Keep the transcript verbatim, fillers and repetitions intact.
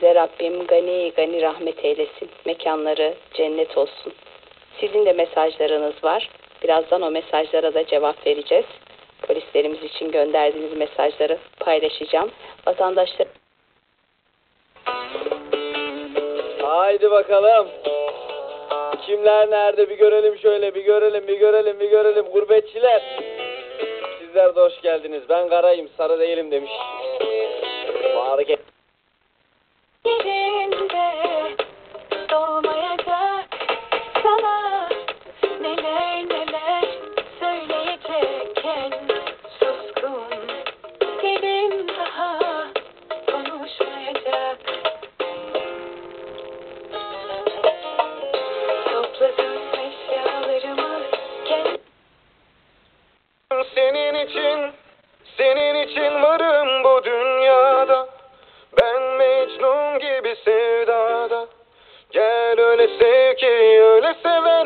Yüce Rabbim gani gani rahmet eylesin. Mekanları cennet olsun. Sizin de mesajlarınız var. Birazdan o mesajlara da cevap vereceğiz. Polislerimiz için gönderdiğiniz mesajları paylaşacağım. Vatandaşlar... Haydi bakalım. Kimler nerede bir görelim şöyle, bir görelim, bir görelim, bir görelim. Gurbetçiler. Sizler de hoş geldiniz. Ben karayım, sarı değilim demiş. Bağırık et. Yerinde dolmayacak sana neler neler söyleyecekken suskun dilim daha konuşmayacak. Topladım eşyalarımı kendim. Senin için, senin için varım bu dünyada. Ben Mecnun gibi sevdada. Gel öyle sev ki öyle sever.